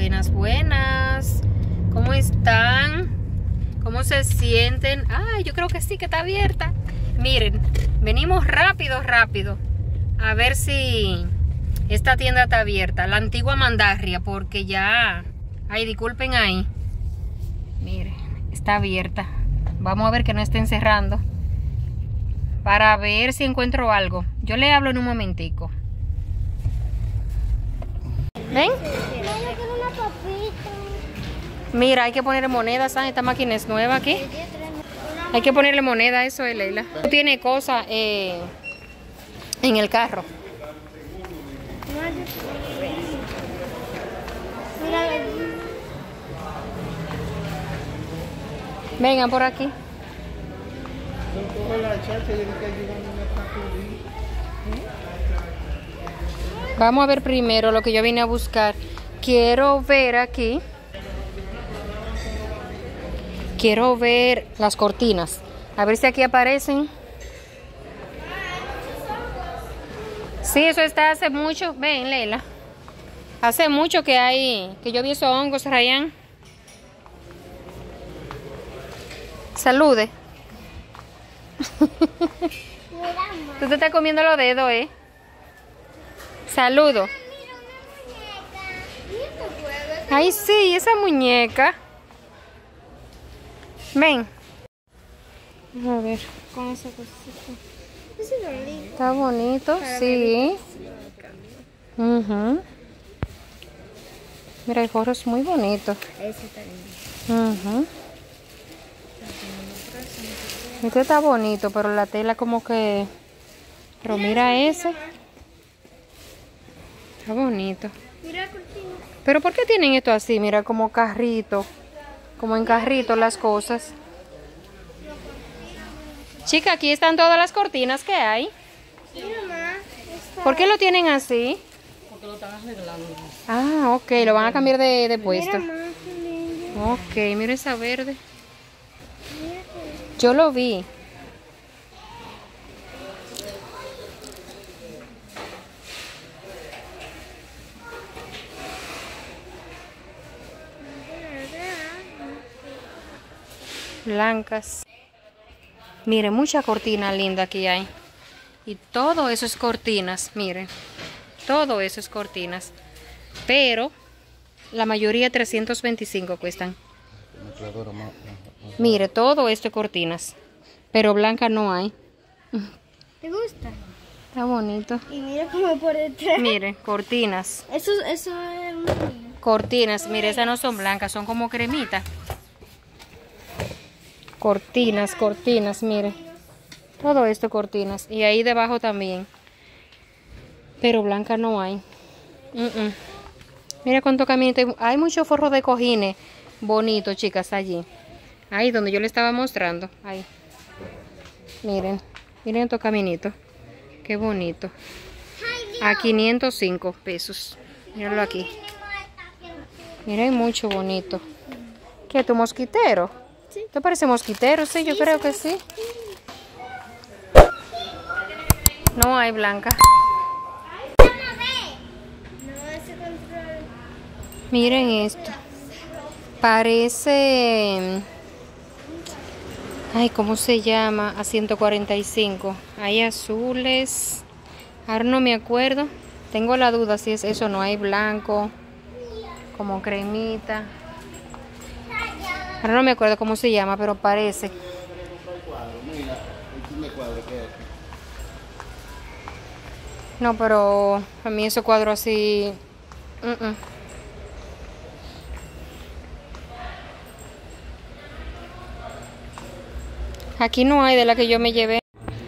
Buenas, buenas. ¿Cómo están? ¿Cómo se sienten? Ay, yo creo que sí, que está abierta. Miren, venimos rápido a ver si esta tienda está abierta. La antigua Mandarria, porque ya... Ay, disculpen ahí. Miren, está abierta. Vamos a ver que no estén cerrando, para ver si encuentro algo. Yo le hablo en un momentico. ¿Ven? Mira, hay que ponerle monedas. Esta máquina es nueva aquí. Hay que ponerle moneda, eso es, Leila. Tiene cosas en el carro. Vengan por aquí. Vamos a ver primero lo que yo vine a buscar. Quiero ver aquí. Quiero ver las cortinas. A ver si aquí aparecen. Sí, eso está hace mucho. Ven, Leila. Hace mucho que yo vi esos hongos, Ryan. Salude. Tú te estás comiendo los dedos, ¿eh? Saludo. Ay, sí, esa muñeca. Ven. A ver. Con esa cosita. Está bonito, sí. Mira, el forro es muy bonito. Ese está lindo. Este está bonito, pero la tela como que... Pero mira ese. Está bonito. Mira la cortina. Pero ¿por qué tienen esto así? Mira, como carrito. Como en carrito las cosas. Chica, aquí están todas las cortinas que hay. Sí, mamá. ¿Por qué lo tienen así? Porque lo están arreglando. Ah, ok, lo van a cambiar de puesto. Mira, mamá, qué lindo. Ok, mira esa verde. Yo lo vi. Blancas. Miren, mucha cortina linda aquí hay. Y todo eso es cortinas, miren. Todo eso es cortinas. Pero la mayoría 325 cuestan. Mire, todo esto es cortinas. Pero blanca no hay. ¿Te gusta? Está bonito. Y mira como por detrás. Miren, cortinas. Eso es una... Cortinas, mire, esas no son blancas, son como cremitas. Cortinas, cortinas, mire. Todo esto cortinas. Y ahí debajo también. Pero blanca no hay. Mira cuánto caminito. Hay mucho forro de cojines bonito, chicas, allí. Ahí donde yo le estaba mostrando. Ahí. Miren. Miren estos caminitos. Qué bonito. A 505 pesos. Mírenlo aquí. Miren, mucho bonito. ¿Qué, tu mosquitero? Sí. ¿Te parece mosquitero? Sí, yo creo que sí. No hay blanca. Miren esto. Parece... Ay, ¿cómo se llama? A 145. Hay azules. Ahora no me acuerdo. Tengo la duda si es eso. No hay blanco. Como cremita. Ahora no me acuerdo cómo se llama, pero parece. No, pero a mí ese cuadro así... Aquí no hay de la que yo me llevé.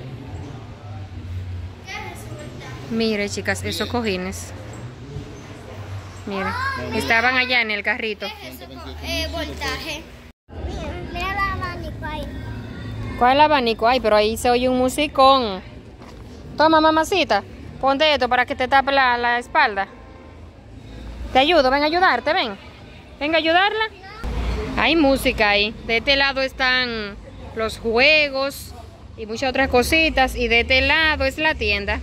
Mire, chicas, esos cojines. Mire, estaban allá en el carrito. Voltaje. Mira el abanico ahí. ¿Cuál es el abanico? Ay, pero ahí se oye un musicón. Toma, mamacita, ponte esto para que te tape la espalda. Te ayudo, ven a ayudarte, ven. Venga a ayudarla. Hay música ahí. De este lado están los juegos y muchas otras cositas. Y de este lado es la tienda.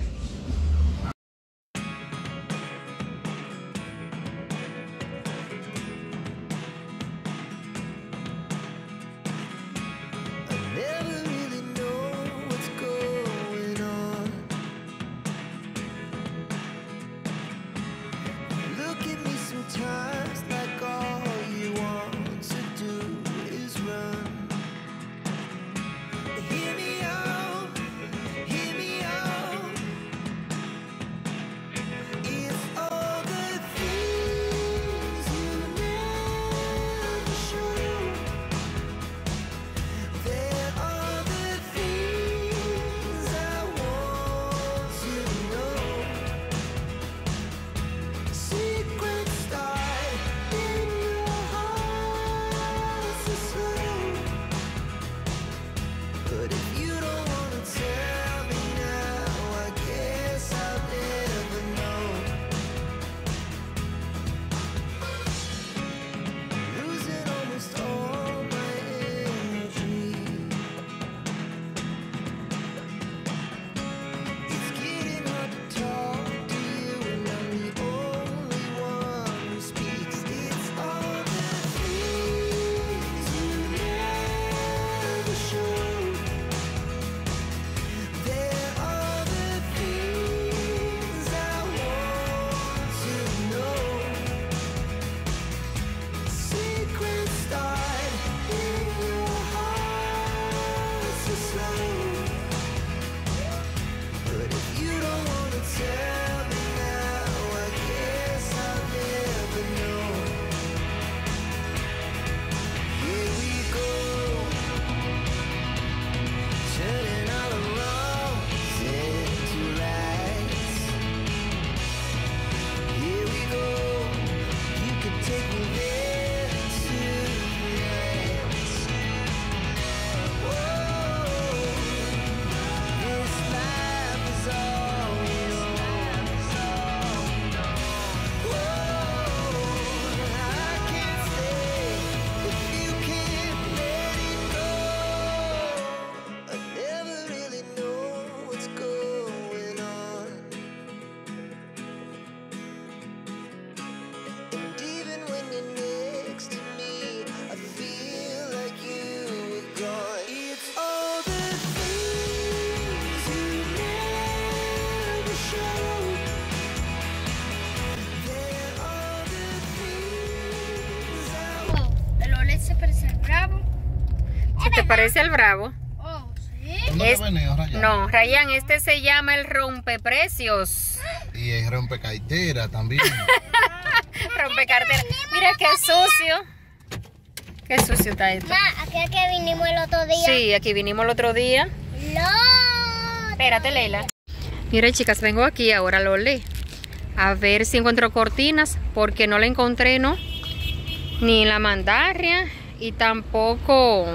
parece al Bravo. Oh, ¿sí? ¿Dónde que venía, Ryan? No, Ryan, este se llama el rompeprecios. Y el rompecartera también. Rompecartera. Mira qué sucio. Qué sucio está esto. Ma, aquel que vinimos el otro día. Sí, aquí vinimos el otro día. No. Espérate, Leila. Mira, chicas, vengo aquí ahora, Lole, a ver si encuentro cortinas, porque no la encontré, ¿no? Ni en la Mandarria y tampoco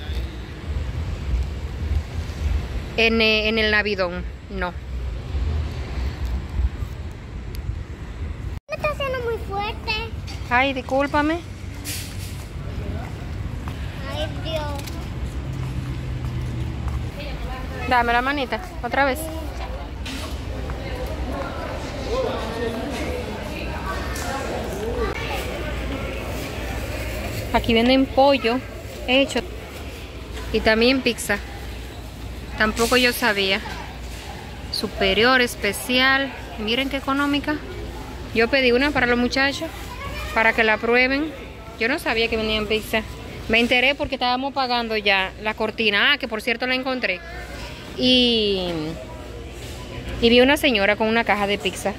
en el Navidón, no. Me está haciendo muy fuerte. Ay, discúlpame. Ay, Dios. Dame la manita, otra vez. Aquí venden pollo hecho y también pizza. Tampoco yo sabía. Superior, especial. Miren qué económica. Yo pedí una para los muchachos, para que la prueben. Yo no sabía que vendían pizza. Me enteré porque estábamos pagando ya la cortina. Ah, que por cierto la encontré. Y vi una señora con una caja de pizza.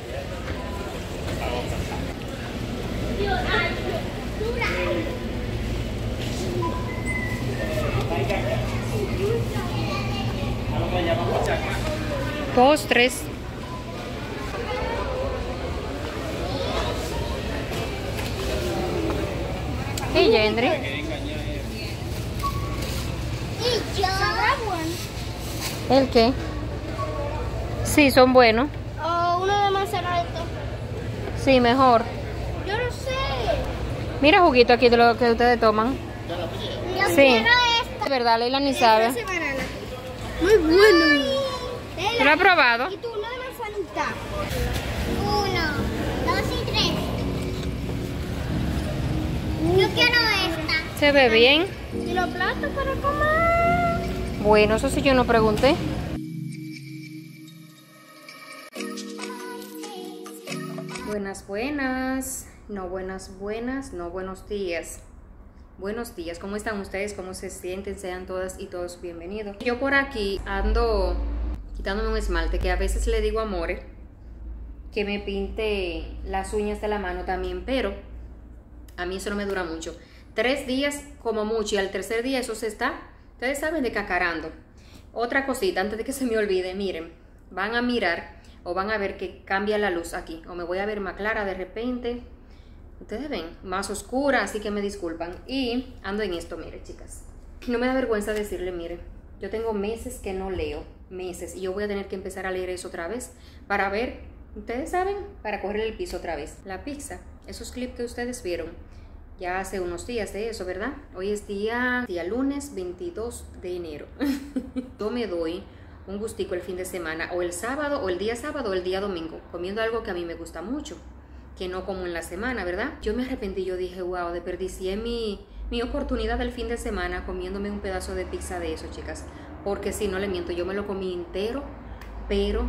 Postres. ¿Y Yendri? ¿Y yo? ¿El qué? Sí, son buenos. Oh, uno de manzanito. Sí, mejor. Yo no sé. Mira juguito aquí de lo que ustedes toman. Yo Sí. quiero esta. De verdad, Leila ni sabe. Ese banana. Muy bueno. ¿Tú lo has probado? ¿Y tú uno de manzanita? 1, 2 y 3. Yo quiero esta. Se ve bien. ¿Y los platos para comer? Bueno, eso sí yo no pregunté. Buenas, buenas. No buenas, buenas. No buenos días. Buenos días. ¿Cómo están ustedes? ¿Cómo se sienten? Sean todas y todos bienvenidos. Yo por aquí ando quitándome un esmalte que a veces le digo a More que me pinte las uñas de la mano también, pero a mí eso no me dura mucho. 3 días como mucho y al tercer día eso se está, ustedes saben, de cacarando. Otra cosita, antes de que se me olvide, miren, van a mirar o van a ver que cambia la luz aquí, o me voy a ver más clara de repente. Ustedes ven, más oscura, así que me disculpan. Y ando en esto, miren, chicas. No me da vergüenza decirle, miren, yo tengo meses que no leo, meses, y yo voy a tener que empezar a leer eso otra vez para ver, ustedes saben, para correr el piso otra vez. La pizza, esos clips que ustedes vieron, ya hace unos días de eso, ¿verdad? Hoy es día lunes 22 de enero. Yo me doy un gustico el fin de semana, o el sábado, o el día sábado, o el día domingo, comiendo algo que a mí me gusta mucho, que no como en la semana, ¿verdad? Yo me arrepentí, yo dije, wow, desperdicié mi oportunidad del fin de semana comiéndome un pedazo de pizza de eso, chicas. Porque si no le miento, yo me lo comí entero, pero,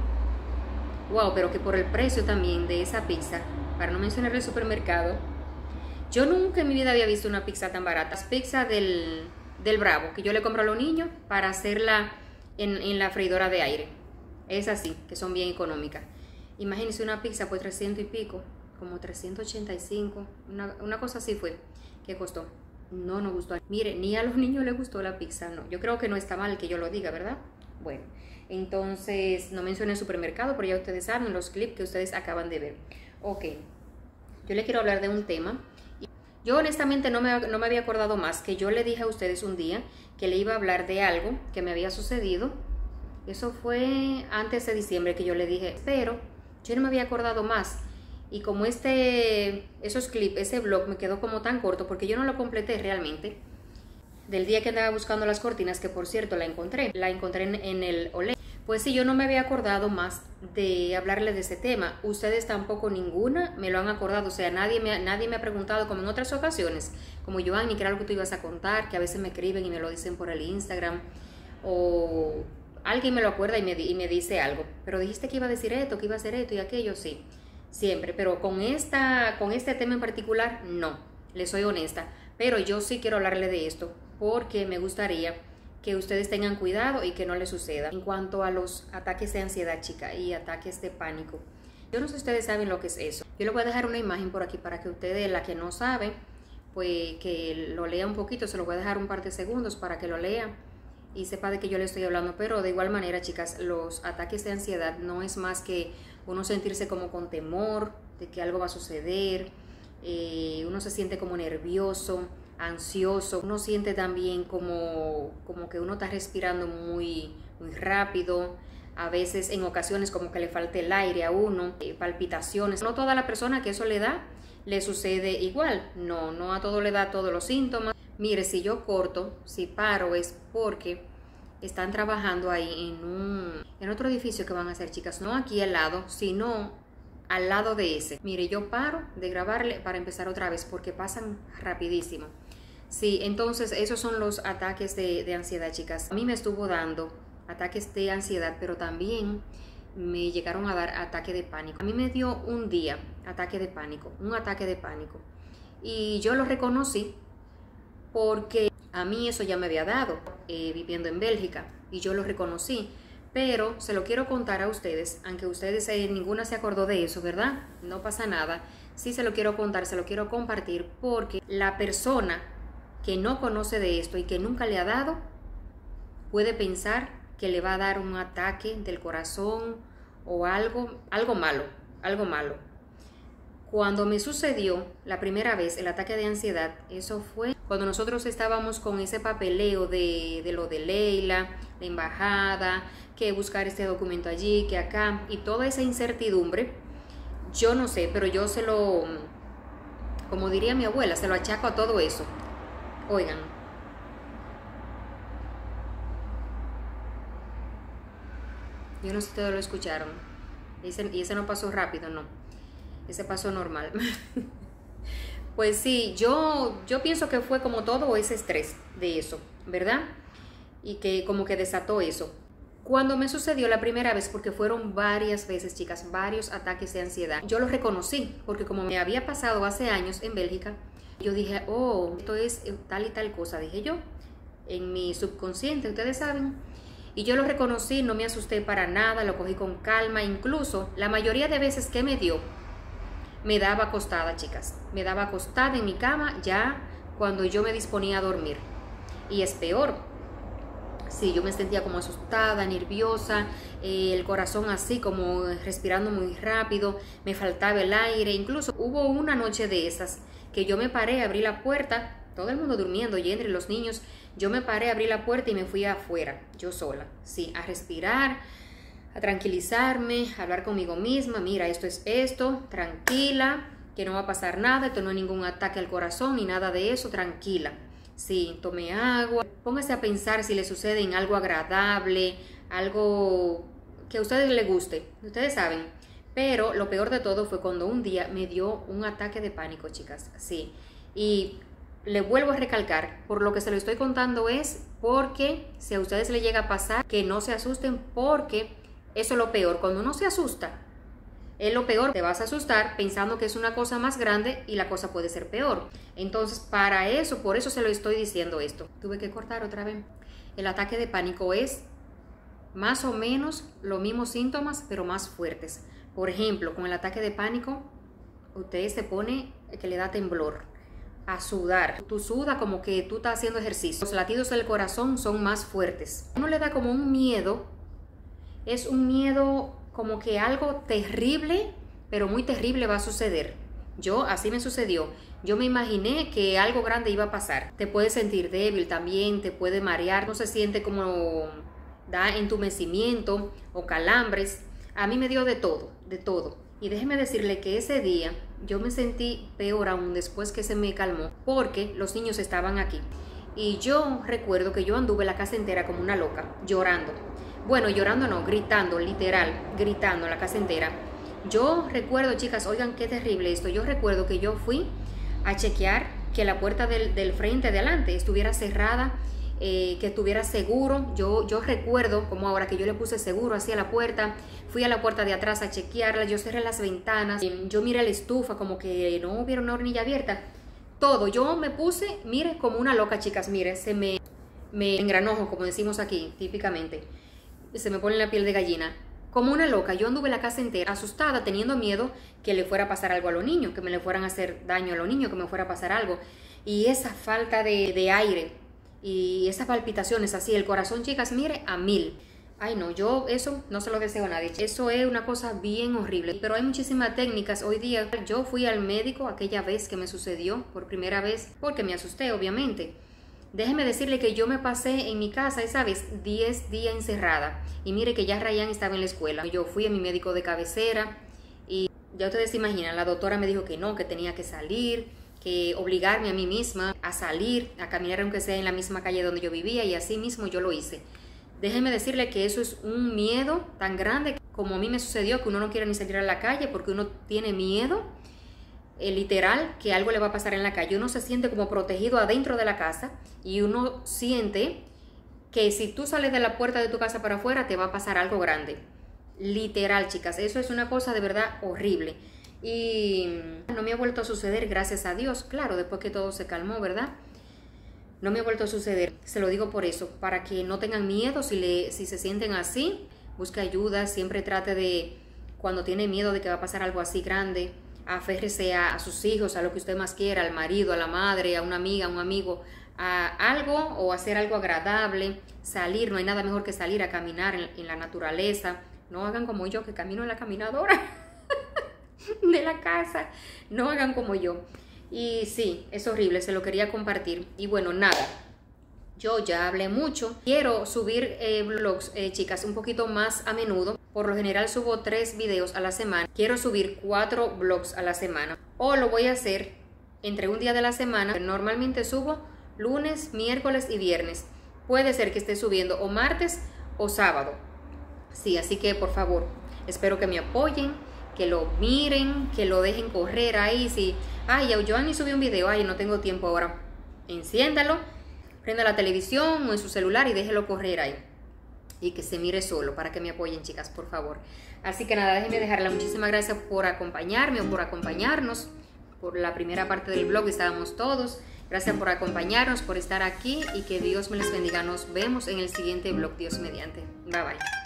wow, pero que por el precio también de esa pizza, para no mencionar el supermercado, yo nunca en mi vida había visto una pizza tan barata. Es pizza del Bravo, que yo le compro a los niños para hacerla en la freidora de aire. Es así, que son bien económicas. Imagínense una pizza por 300 y pico, como 385, una cosa así fue que costó. No nos gustó. Mire, ni a los niños les gustó la pizza, no. Yo creo que no está mal que yo lo diga, ¿verdad? Bueno, entonces no mencioné el supermercado, pero ya ustedes saben los clips que ustedes acaban de ver. Ok, yo les quiero hablar de un tema. Yo honestamente no me había acordado más, que yo le dije a ustedes un día que le iba a hablar de algo que me había sucedido. Eso fue antes de diciembre que yo le dije, pero yo no me había acordado más. Y como esos clips, ese vlog me quedó como tan corto, porque yo no lo completé realmente, del día que andaba buscando las cortinas, que por cierto la encontré en el Olé. Pues sí, yo no me había acordado más de hablarle de ese tema. Ustedes tampoco, ninguna me lo han acordado. O sea, nadie me ha preguntado, como en otras ocasiones, como Joanny, que era algo que tú ibas a contar, que a veces me escriben y me lo dicen por el Instagram, o alguien me lo acuerda y me dice algo. Pero dijiste que iba a decir esto, que iba a hacer esto y aquello, sí, siempre. Pero con este tema en particular, no, le soy honesta. Pero yo sí quiero hablarle de esto, porque me gustaría que ustedes tengan cuidado y que no les suceda. En cuanto a los ataques de ansiedad, chica, y ataques de pánico, yo no sé si ustedes saben lo que es eso. Yo les voy a dejar una imagen por aquí para que ustedes, la que no sabe, pues que lo lea un poquito. Se lo voy a dejar un par de segundos para que lo lea y sepa de qué yo le estoy hablando. Pero de igual manera, chicas, los ataques de ansiedad no es más que uno sentirse como con temor de que algo va a suceder, uno se siente como nervioso, ansioso, uno siente también como que uno está respirando muy rápido, a veces en ocasiones como que le falta el aire a uno, palpitaciones. No toda la persona que eso le da le sucede igual, no a todo le da todos los síntomas. Mire, si yo corto, si paro, es porque están trabajando ahí en otro edificio que van a hacer, chicas, no aquí al lado, sino al lado de ese. Mire, yo paro de grabarle para empezar otra vez porque pasan rapidísimo. Sí, entonces esos son los ataques de ansiedad, chicas. A mí me estuvo dando ataques de ansiedad, pero también me llegaron a dar ataque de pánico. A mí me dio un día un ataque de pánico. Y yo lo reconocí porque a mí eso ya me había dado viviendo en Bélgica y yo lo reconocí. Pero se lo quiero contar a ustedes, aunque ustedes ninguna se acordó de eso, ¿verdad? No pasa nada. Sí se lo quiero contar, se lo quiero compartir porque la persona que no conoce de esto y que nunca le ha dado, puede pensar que le va a dar un ataque del corazón o algo malo. Cuando me sucedió la primera vez el ataque de ansiedad, eso fue cuando nosotros estábamos con ese papeleo de lo de Leila, la embajada, que buscar este documento allí, que acá, y toda esa incertidumbre. Yo no sé, pero yo como diría mi abuela, se lo achaco a todo eso. Oigan, yo no sé si ustedes lo escucharon, y ese no pasó rápido, no, ese pasó normal. Pues sí, yo pienso que fue como todo ese estrés de eso, ¿verdad? Y que como que desató eso. Cuando me sucedió la primera vez, porque fueron varias veces, chicas, varios ataques de ansiedad, yo lo reconocí, porque como me había pasado hace años en Bélgica, yo dije, oh, esto es tal y tal cosa, dije yo, en mi subconsciente, ustedes saben. Y yo lo reconocí, no me asusté para nada, lo cogí con calma. Incluso la mayoría de veces que me dio, me daba acostada, chicas. Me daba acostada en mi cama ya cuando yo me disponía a dormir. Y es peor. Sí, yo me sentía como asustada, nerviosa, el corazón así como respirando muy rápido, me faltaba el aire. Incluso hubo una noche de esas que yo me paré, abrí la puerta, todo el mundo durmiendo y entre los niños, yo me paré, abrí la puerta y me fui afuera, yo sola, sí, a respirar, a tranquilizarme, a hablar conmigo misma. Mira, esto es esto, tranquila, que no va a pasar nada, esto no es ningún ataque al corazón ni nada de eso, tranquila. Sí, tome agua, póngase a pensar si le sucede en algo agradable, algo que a ustedes les guste, ustedes saben. Pero lo peor de todo fue cuando un día me dio un ataque de pánico, chicas, sí. Y le vuelvo a recalcar, por lo que se lo estoy contando es porque si a ustedes les llega a pasar, que no se asusten, porque eso es lo peor. Cuando uno se asusta, es lo peor. Te vas a asustar pensando que es una cosa más grande y la cosa puede ser peor. Entonces, por eso se lo estoy diciendo esto. Tuve que cortar otra vez. El ataque de pánico es más o menos los mismos síntomas, pero más fuertes. Por ejemplo, con el ataque de pánico, usted se pone que le da temblor, a sudar. Tú sudas como que tú estás haciendo ejercicio. Los latidos del corazón son más fuertes. Uno le da como un miedo. Es un miedo como que algo terrible, pero muy terrible va a suceder. Así me sucedió. Yo me imaginé que algo grande iba a pasar. Te puedes sentir débil también, te puede marear. No se siente como da entumecimiento o calambres. A mí me dio de todo, de todo. Y déjeme decirle que ese día yo me sentí peor aún después que se me calmó, porque los niños estaban aquí. Y yo recuerdo que yo anduve la casa entera como una loca, llorando. Bueno, llorando no, gritando, literal, gritando la casa entera. Yo recuerdo, chicas, oigan qué terrible esto. Yo recuerdo que yo fui a chequear que la puerta del frente de adelante estuviera cerrada, que estuviera seguro. Yo recuerdo como ahora que yo le puse seguro hacia la puerta. Fui a la puerta de atrás a chequearla, yo cerré las ventanas, yo miré la estufa como que no hubiera una hornilla abierta. Todo, yo me puse, mire, como una loca, chicas, mire, se me me engranojo, como decimos aquí, típicamente. Se me pone la piel de gallina. Como una loca, yo anduve la casa entera asustada, teniendo miedo que le fuera a pasar algo a los niños, que me le fueran a hacer daño a los niños, que me fuera a pasar algo. Y esa falta de aire y esas palpitaciones así, el corazón, chicas, mire, a 1000. Ay no, yo eso no se lo deseo a nadie. Eso es una cosa bien horrible. Pero hay muchísimas técnicas hoy día. Yo fui al médico aquella vez que me sucedió por primera vez, porque me asusté, obviamente. Déjeme decirle que yo me pasé en mi casa esa vez 10 días encerrada. Y mire que ya Ryan estaba en la escuela. Yo fui a mi médico de cabecera y ya ustedes se imaginan, la doctora me dijo que no, que tenía que salir, que obligarme a mí misma a salir, a caminar aunque sea en la misma calle donde yo vivía, y así mismo yo lo hice. Déjeme decirle que eso es un miedo tan grande como a mí me sucedió, que uno no quiere ni salir a la calle porque uno tiene miedo, literal, que algo le va a pasar en la calle. Uno se siente como protegido adentro de la casa y uno siente que si tú sales de la puerta de tu casa para afuera te va a pasar algo grande. Literal, chicas, eso es una cosa de verdad horrible. Y no me ha vuelto a suceder, gracias a Dios, claro, después que todo se calmó, ¿verdad? No me ha vuelto a suceder, se lo digo por eso, para que no tengan miedo si se sienten así, busque ayuda, siempre trate de, cuando tiene miedo de que va a pasar algo así grande, aférrese a sus hijos, a lo que usted más quiera, al marido, a la madre, a una amiga, a un amigo, a algo o hacer algo agradable, salir, no hay nada mejor que salir a caminar en la naturaleza. No hagan como yo que camino en la caminadora de la casa, no hagan como yo. Y sí, es horrible, se lo quería compartir. Y bueno, nada, yo ya hablé mucho. Quiero subir vlogs, chicas, un poquito más a menudo. Por lo general subo 3 videos a la semana. Quiero subir 4 vlogs a la semana. O lo voy a hacer entre un día de la semana. Normalmente subo lunes, miércoles y viernes. Puede ser que esté subiendo o martes o sábado. Sí, así que por favor, espero que me apoyen, que lo miren, que lo dejen correr ahí. Si, ay, yo ni subí un video, ay, no tengo tiempo ahora. Enciéndalo, prenda la televisión o en su celular y déjelo correr ahí. Y que se mire solo, para que me apoyen, chicas, por favor. Así que nada, déjenme dejarla. Muchísimas gracias por acompañarme o por acompañarnos. Por la primera parte del vlog estábamos todos. Gracias por acompañarnos, por estar aquí y que Dios me les bendiga. Nos vemos en el siguiente vlog, Dios mediante. Bye bye.